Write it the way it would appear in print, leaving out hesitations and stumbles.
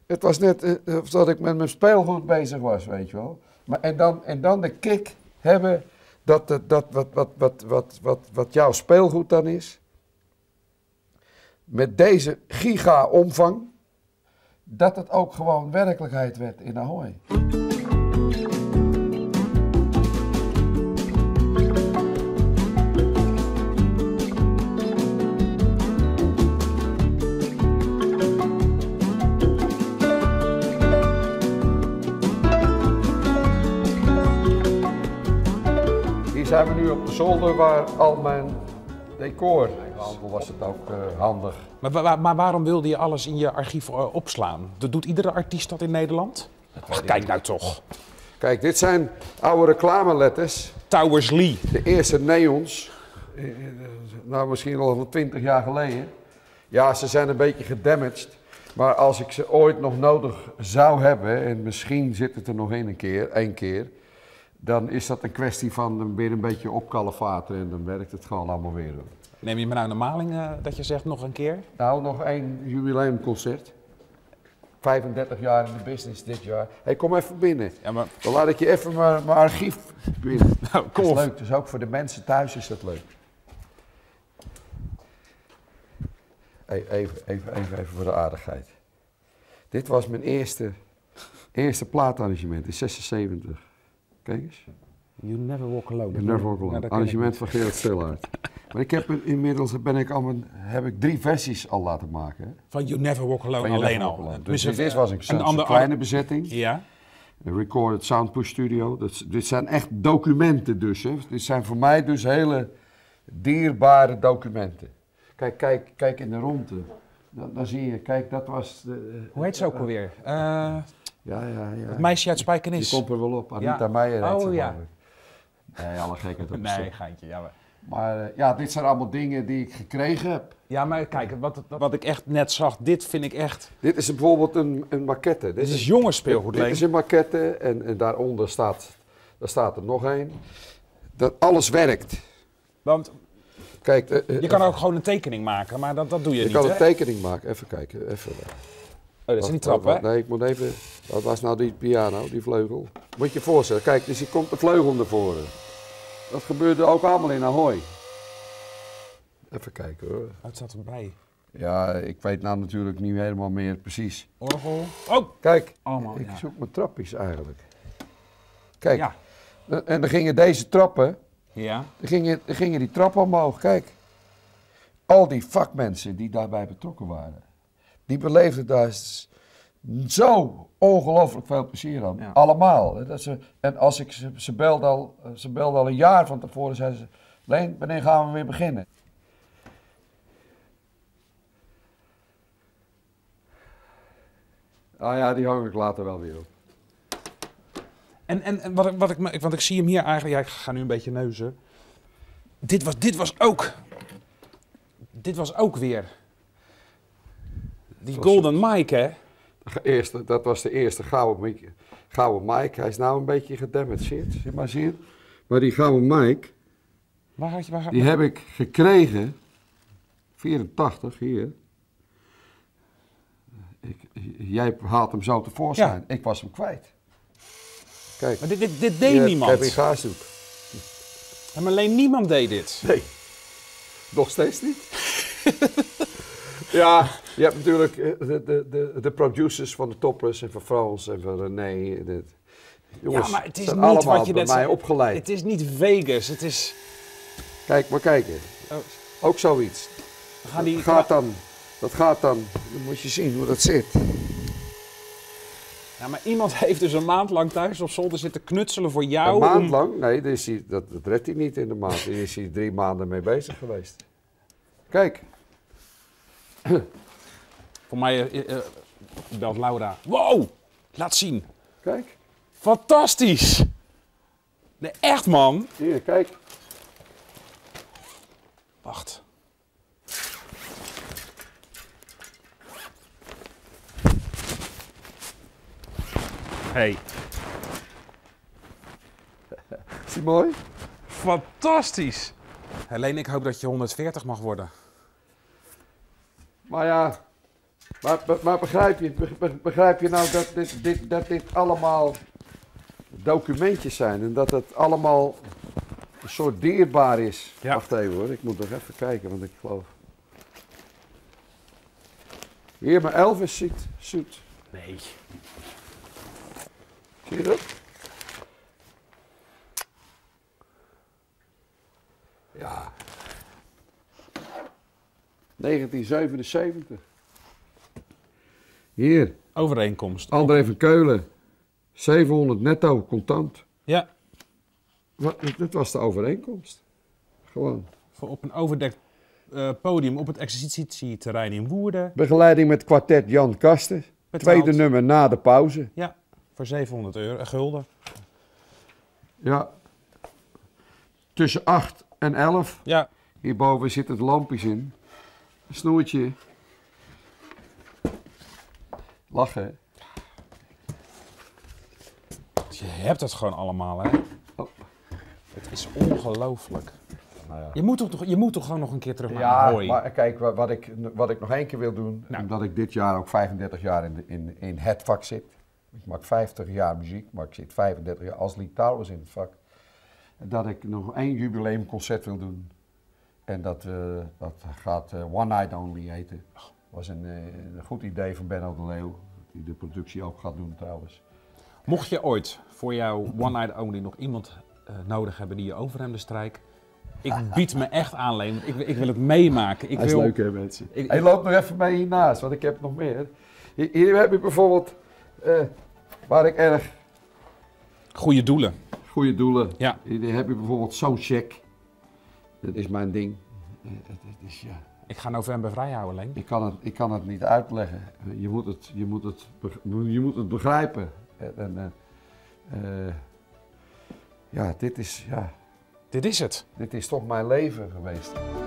Het was net of dat ik met mijn speelgoed bezig was, weet je wel. Maar, en dan de kick hebben wat jouw speelgoed dan is. Met deze giga-omvang. Dat het ook gewoon werkelijkheid werd in Ahoy. Zijn we nu op de zolder waar al mijn decor, was het ook handig. Maar waarom wilde je alles in je archief opslaan? Doet iedere artiest dat in Nederland? Ach, kijk nou toch. Kijk, dit zijn oude reclameletters. Towers Lee. De eerste neons. Nou, misschien al van 20 jaar geleden. Ja, ze zijn een beetje gedamaged. Maar als ik ze ooit nog nodig zou hebben, en misschien zit het er nog één keer. Dan is dat een kwestie van weer een beetje opkalevaten en dan werkt het gewoon allemaal weer. Neem je me nou de maling dat je zegt nog een keer? Nou, nog één jubileumconcert. 35 jaar in de business dit jaar. Hey, kom even binnen. Ja, maar... Dan laat ik je even mijn archief binnen. Nou, kom. Dat is leuk, dus ook voor de mensen thuis is dat leuk. Hey, even voor de aardigheid. Dit was mijn eerste plaatarrangement in 76. Kijk eens. You Never Walk Alone. You Never Walk Alone. Arrangement van Gerard Stillaert. Maar ik heb inmiddels heb ik 3 versies al laten maken. Hè? Van You Never Walk Alone alleen al. Alone. Dus dit was een kleine bezetting. Ja. Een recorded Soundpush Studio. Dit zijn echt documenten dus. Hè. Dit zijn voor mij dus hele dierbare documenten. Kijk in de rondte. Dan zie je, kijk, dat was... Hoe heet ze ook alweer? Ja. Het meisje uit Spijkenis. Die komt er wel op. Anita Meijer heet ze. Ja. Nee, alle gekheid op. Nee, geintje. Ja, maar ja, dit zijn allemaal dingen die ik gekregen heb. Ja, maar kijk, wat ik echt net zag, dit vind ik echt... Dit is bijvoorbeeld een maquette. Dit is jongensspeelgoed. Dit is een maquette en daaronder staat er nog één. Dat alles werkt. Want... Kijk, je kan ook gewoon een tekening maken, maar dat doe je niet, Je kan hè? een tekening maken. Even kijken. Even. Oh, dat is niet trap, hè? Nee, ik moet even... Wat was nou die piano, die vleugel? Moet je je voorstellen. Kijk, dus hier komt de vleugel naar voren. Dat gebeurde ook allemaal in Ahoy. Even kijken, hoor. Het staat erbij. Ja, ik weet nou natuurlijk niet helemaal meer precies. Orgel. Oh! Kijk, allemaal, ik zoek mijn trapjes eigenlijk. Kijk, ja. En dan gingen deze trappen... Ja. Dan gingen die trappen omhoog, kijk. Al die vakmensen die daarbij betrokken waren, die beleefden daar zo ongelooflijk veel plezier aan. Ja. Allemaal. En als ik ze belde al een jaar van tevoren, zeiden ze, Leen, wanneer gaan we weer beginnen? Ah ja, die hang ik later wel weer op. En want ik zie hem hier eigenlijk, ja, ik ga nu een beetje neuzen. Dit was ook weer die Golden Mike, hè? Dat was de eerste gouden Mike. Hij is nou een beetje gedamageerd, zie maar zien. Maar die gouden Mike, die heb ik gekregen, 84 hier. Jij haalt hem zo tevoorschijn. Ja. Ik was hem kwijt. Kijk, maar dit deed niemand. Ik heb in gaasdoek. Ja, maar alleen niemand deed dit. Nee, nog steeds niet. Ja, je hebt natuurlijk de producers van de Topless en van Frans en van René. Jongens, ja, maar het is zijn niet allemaal wat je bij net mij zei. opgeleid. Het is niet Vegas, het is... Kijk, maar kijken. Oh. Ook zoiets. Dat gaat dan, dan moet je zien hoe dat zit. Ja, maar iemand heeft dus een maand lang thuis op zolder zitten knutselen voor jou. Een maand lang? Nee, dat redt hij niet in de maand. Daar is hij 3 maanden mee bezig geweest. Kijk. Voor mij belt Laura. Wow! Laat zien. Kijk. Fantastisch! Nee, echt man. Hier, kijk. Wacht. Hey. Is die mooi? Fantastisch! Helene, ik hoop dat je 140 mag worden. Maar ja, Maar begrijp je nou dat dit allemaal documentjes zijn en dat het allemaal een soort dierbaar is? Ja. Wacht even hoor, ik moet nog even kijken, want ik geloof... Hier, maar Elvis zoet. Nee. Zie je dat? Ja. 1977. Hier, Overeenkomst. André van Keulen. 700 netto, contant. Ja. Dat was de overeenkomst. Gewoon. Voor op een overdekt podium op het exercitieterrein in Woerden. Begeleiding met kwartet Jan Kasten. Betaald. Tweede nummer na de pauze. Ja, voor 700 euro, gulden. Ja. Tussen 8 en 11. Ja. Hierboven zitten de lampjes in. Een snoertje. Lachen, hè? Je hebt het gewoon allemaal, hè? Oh. Het is ongelooflijk. Nou ja. Je moet toch gewoon nog een keer terug naar Ja, Ahoy. maar kijk, wat ik nog één keer wil doen, Nou. omdat ik dit jaar ook 35 jaar in het vak zit. Ik maak 50 jaar muziek, maar ik zit 35 jaar als Lee Towers in het vak. Dat ik nog één jubileumconcert wil doen. En dat gaat One Night Only heten. Dat was een goed idee van Benno de Leeuw, die de productie ook gaat doen trouwens. Mocht je ooit voor jouw One Night Only nog iemand nodig hebben die je overhemden strijkt, ik bied me echt aan, Leen. Ik wil het meemaken. Hij is leuk hè mensen. Ik- Hij loopt nog even mee hiernaast, want ik heb nog meer. Hier heb je bijvoorbeeld, waar ik erg Goede doelen. goede doelen. Ja. Hier heb je bijvoorbeeld zo'n check. Dat is mijn ding. Het is, ja, Ik ga november vrij houden, Leen. ik kan het niet uitleggen. Je moet het begrijpen. Ja, Dit is het. dit is toch mijn leven geweest.